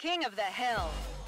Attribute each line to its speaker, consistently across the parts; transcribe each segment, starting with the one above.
Speaker 1: King of the hill.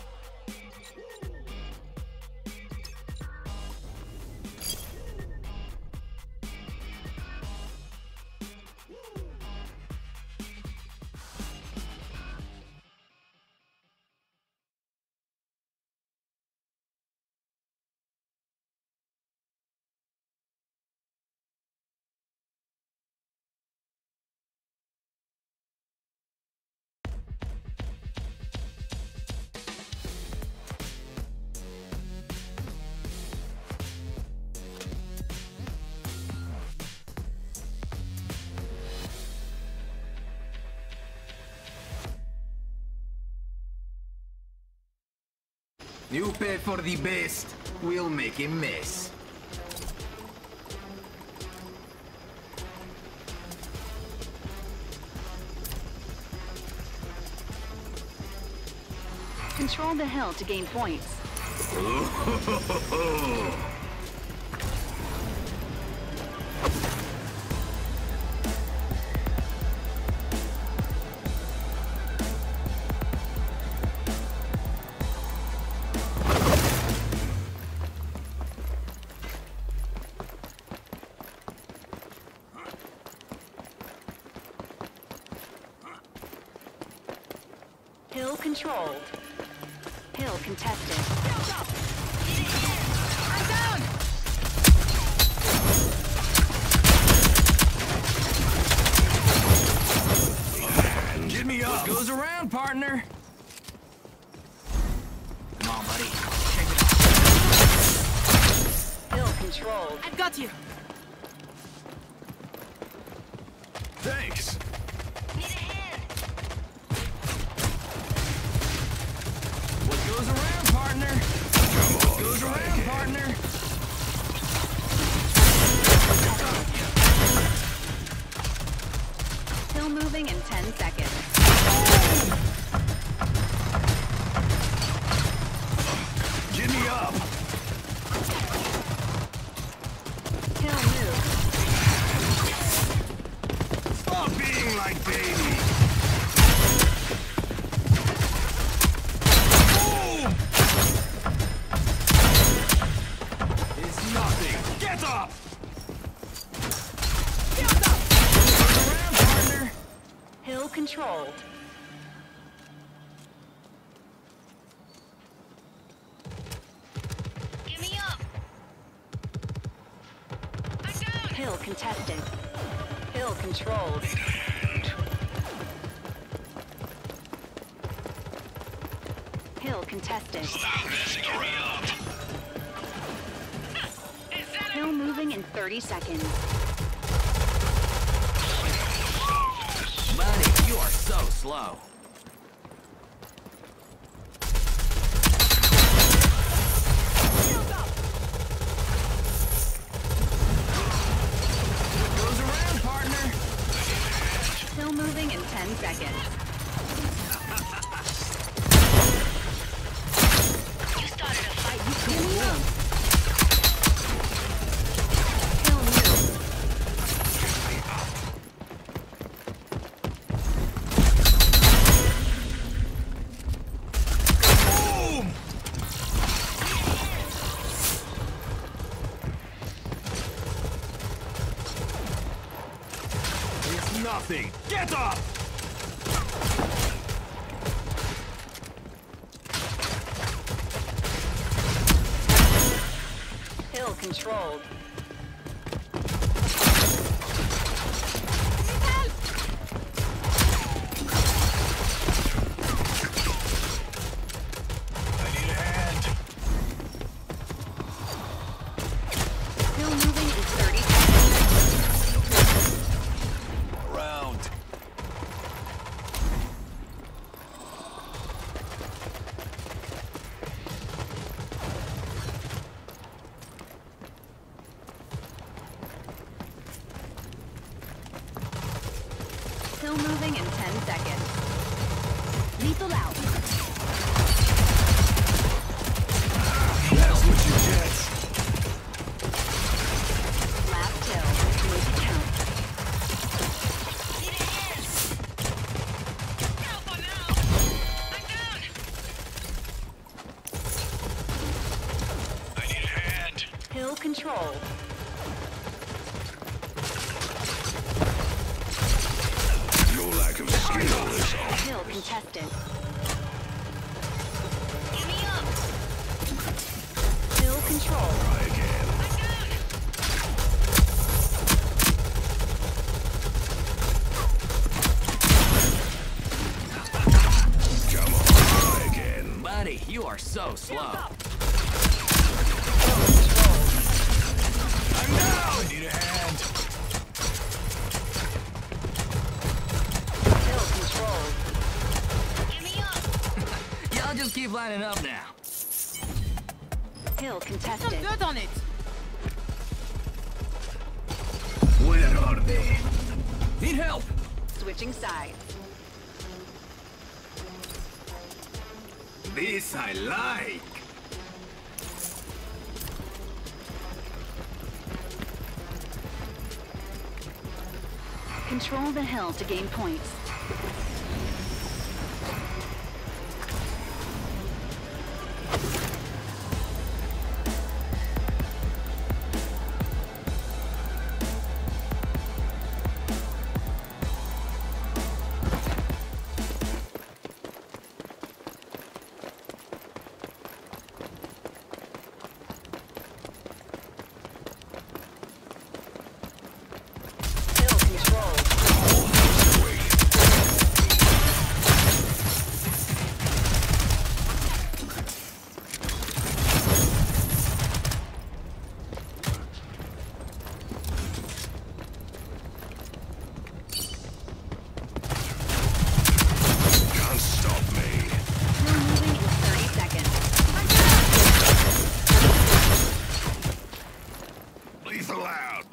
Speaker 2: You pay for the best, we'll make a mess.
Speaker 1: Control the hill to gain points. Hill controlled. Hill contested. I'm down!
Speaker 2: Get me up!
Speaker 3: What goes around, partner?
Speaker 2: Come on, buddy.
Speaker 1: Hill controlled.
Speaker 3: I've got you.
Speaker 2: Thanks!
Speaker 3: What goes around, partner? What goes around, partner?
Speaker 1: Hill moving in 10 seconds.
Speaker 2: Get me up!
Speaker 1: Hill move.
Speaker 2: Stop being like baby! Boom! It's nothing! Get up!
Speaker 3: What goes around, partner?
Speaker 1: Hill controlled.
Speaker 4: Give me up! I'm down!
Speaker 1: Hill contested. Hill controlled. Hill contested. Hill moving in 30 seconds.
Speaker 3: Buddy, you are so slow. What goes around, partner?
Speaker 1: Hill moving in 10 seconds.
Speaker 4: You started a fight.
Speaker 1: Give me up. Hill move.
Speaker 2: Boom! It's nothing! Get up!
Speaker 1: Hill controlled.
Speaker 2: I need a hand!
Speaker 1: Hill moving in 30 seconds.
Speaker 2: Around!
Speaker 1: Hill moving in 10 seconds. Lethal out.
Speaker 2: That's what you get!
Speaker 1: Last hill. Make it count.
Speaker 4: Need a hand! Help, I'm out! I'm down!
Speaker 1: contested.
Speaker 4: Give me up.
Speaker 1: Hill control.
Speaker 3: Try again. Come on, try again.
Speaker 2: Buddy, you are so slow.
Speaker 3: I'm down! I need a hand.
Speaker 1: Hill controlled.
Speaker 4: Give me up.
Speaker 2: Y'all just keep lining up now.
Speaker 1: Hill contested.
Speaker 5: Good on it.
Speaker 2: Where are they? Need help!
Speaker 1: Switching sides.
Speaker 2: This I like.
Speaker 1: Control the hill to gain points. Hill controlled.
Speaker 3: Can't stop me.
Speaker 1: Hill moving in 30 seconds.
Speaker 3: Lethal out.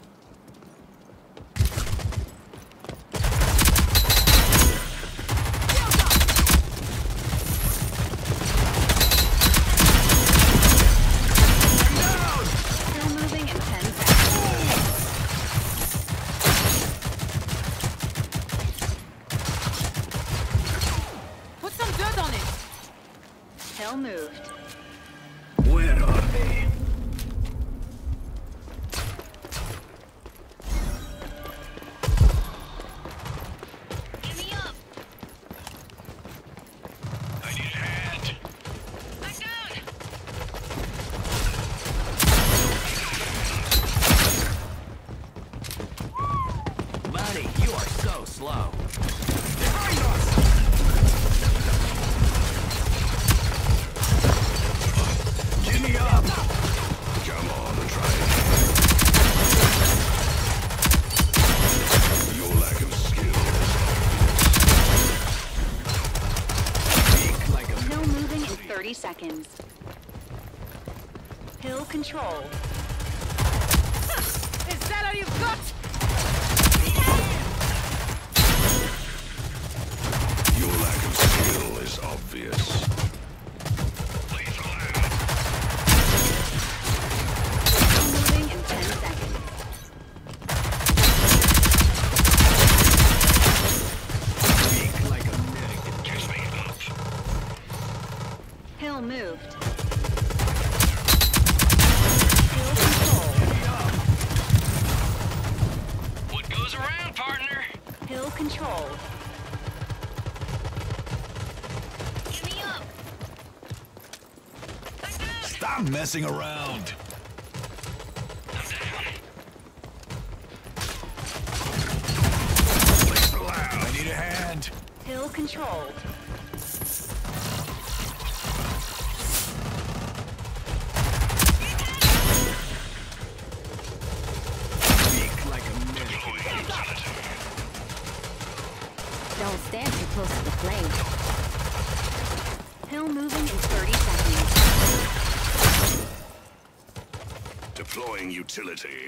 Speaker 1: Hill moving in 10 seconds.
Speaker 5: Put some dirt on it.
Speaker 1: Hill moved.
Speaker 2: Where are they?
Speaker 4: Give me up.
Speaker 3: I need a hand.
Speaker 4: I'm down.
Speaker 2: Buddy, you are so slow.
Speaker 3: Behind us! Give me up! Come on, try again. Your lack of skill.
Speaker 2: Speak like a
Speaker 1: Hill moving in 30 seconds. Hill controlled.
Speaker 5: Is that all you've got?
Speaker 3: Your lack of skill is obvious. Lethal out.
Speaker 1: Hill moving in 10 seconds.
Speaker 2: speak like a medic.
Speaker 3: Kiss me up.
Speaker 1: Hill moved. Hill controlled.
Speaker 3: What goes around, partner?
Speaker 1: Hill controlled.
Speaker 4: Give me up. I'm down.
Speaker 3: Stop messing around. I'm down. Lethal out. I need a hand.
Speaker 1: Hill controlled.
Speaker 2: Speak like a medic.
Speaker 1: Don't stand too close to the flame. Hill moving in 30 seconds.
Speaker 3: Deploying utility.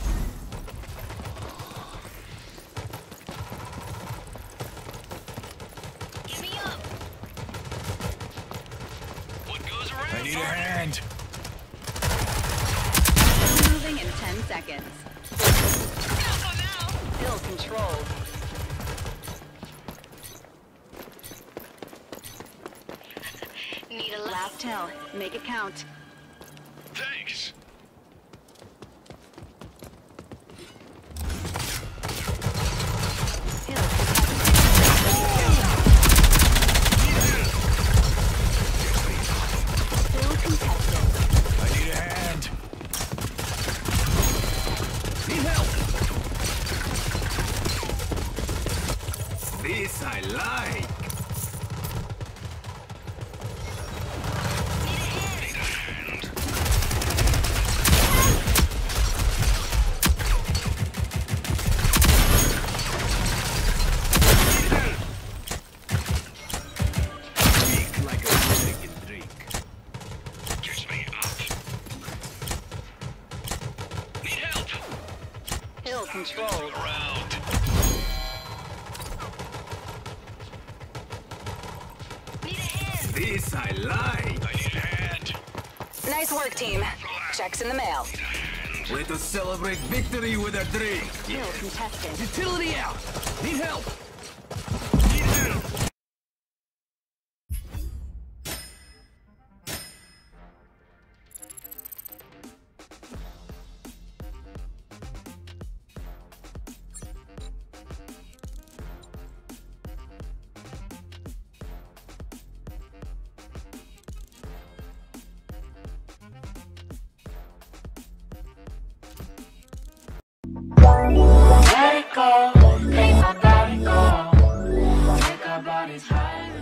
Speaker 4: Give me up.
Speaker 3: What goes around? I need a hand.
Speaker 1: Hill moving in 10 seconds.
Speaker 4: Careful now.
Speaker 1: Hill controlled.
Speaker 4: Need a
Speaker 1: Last hill. Make it count.
Speaker 3: Thanks.
Speaker 1: Hill contested.
Speaker 2: This I like. Speak like a chicken drink.
Speaker 3: Get me up. Need help.
Speaker 1: Hill controlled.
Speaker 3: Around.
Speaker 4: Need a hand.
Speaker 2: This I like.
Speaker 3: I need a hand.
Speaker 1: Nice work, team. Checks in the mail.
Speaker 2: Let us celebrate victory with a drink.
Speaker 1: Hill contested.
Speaker 3: Utility out. Need help. Need help.
Speaker 6: Let it go, make my body go. Take our bodies higher.